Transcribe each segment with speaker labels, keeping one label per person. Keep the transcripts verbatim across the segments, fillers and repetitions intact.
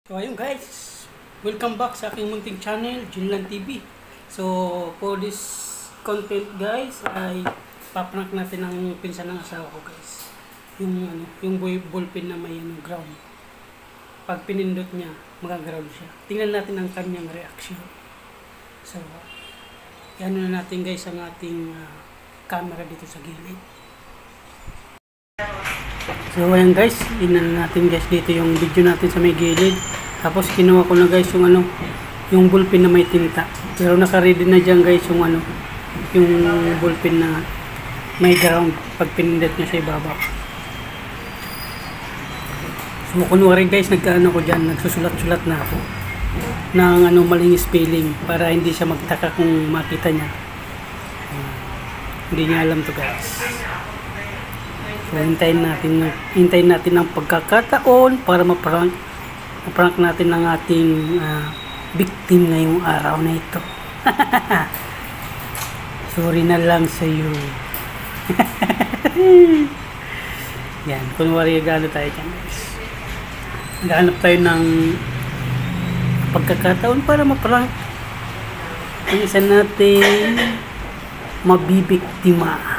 Speaker 1: So ayun guys, welcome back sa aking munting channel, Junlan T V. So for this content guys ay paprank natin ang pinsan ng asawa ko guys. Yung ano, yung ballpen na may ano, ground. Pag pinindot niya, magaground siya. Tingnan natin ang kanyang reaction. So yan na natin guys ang ating uh, camera dito sa gilid. So ayan guys, inan natin guys dito yung video natin sa may gilid. Tapos kinuha ko na guys yung ano, yung ballpen na may tinta. Pero naka-ready na diyan guys yung ano, yung ballpen na may ground pag pinindot niya sa ibabaw. So kunwari guys, nagkaano ko diyan, nagsusulat-sulat na ako ng ano maling spelling para hindi siya magtaka kung makita niya. Uh, hindi niya alam to guys. So, hintayin natin, hintayin natin ang pagkakataon para ma-prank, ma-prank natin ang ating uh, victim ngayong araw na ito. Sorry na lang sa iyo. Yan, kunwari gano'n tayo dyan guys. Naghanap tayo ng pagkakataon para ma-prank ang isa natin mabibiktima.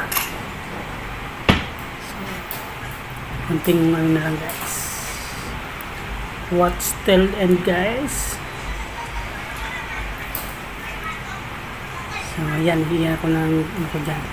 Speaker 1: Kunting ano na lang guys, watch till end guys. So ayan, hiya ko ng ano ko dyan.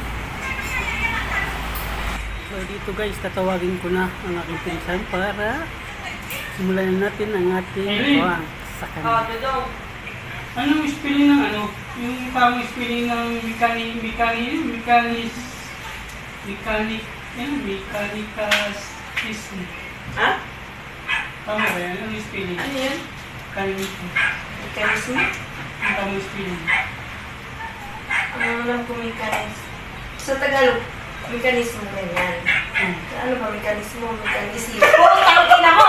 Speaker 1: So dito guys, tatawagin ko na ang aking pinsan para simulan natin ang ating prank sa kanila. Anong spelling ng ano? Yung tamang spelling ng mechanic, mechanic, mechanic, mechanic yan, mechanikas system.
Speaker 2: Ha?
Speaker 1: Tama ba yan? Ano yung spelling?
Speaker 2: Ano yan?
Speaker 1: Mechanical.
Speaker 2: Mechanism?
Speaker 1: Ang tama yung spelling.
Speaker 2: Ang alam ko mechanism. Sa Tagalog, mechanism ganyan.
Speaker 1: Hmm.
Speaker 2: Ano ba mechanismo? Mechanism. Oh, tawag na mo!